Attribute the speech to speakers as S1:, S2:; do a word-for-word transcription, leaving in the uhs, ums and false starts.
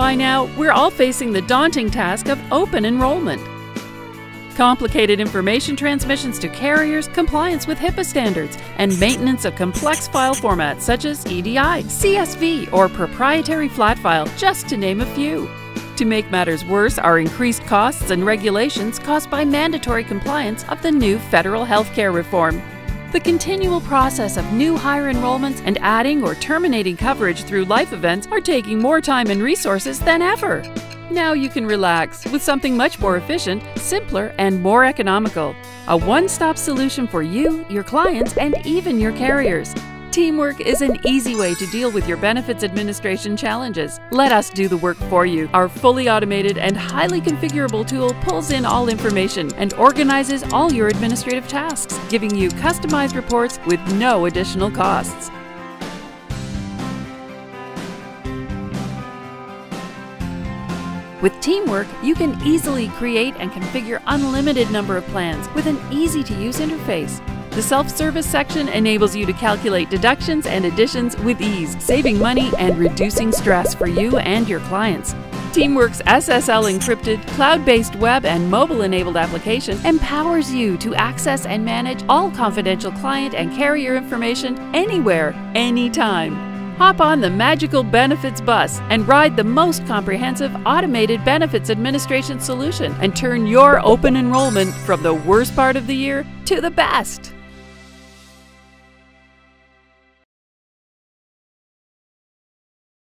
S1: By now, we're all facing the daunting task of open enrollment. Complicated information transmissions to carriers, compliance with HIPAA standards, and maintenance of complex file formats such as E D I, C S V, or proprietary flat file, just to name a few. To make matters worse are increased costs and regulations caused by mandatory compliance of the new federal healthcare reform. The continual process of new hire enrollments and adding or terminating coverage through life events are taking more time and resources than ever. Now you can relax with something much more efficient, simpler, and more economical. A one-stop solution for you, your clients, and even your carriers. Teamwork is an easy way to deal with your benefits administration challenges. Let us do the work for you. Our fully automated and highly configurable tool pulls in all information and organizes all your administrative tasks, giving you customized reports with no additional costs. With Teamwork, you can easily create and configure unlimited number of plans with an easy-to-use interface. The self-service section enables you to calculate deductions and additions with ease, saving money and reducing stress for you and your clients. Teamwork's S S L encrypted, cloud-based web and mobile-enabled application empowers you to access and manage all confidential client and carrier information anywhere, anytime. Hop on the magical benefits bus and ride the most comprehensive automated benefits administration solution and turn your open enrollment from the worst part of the year to the best.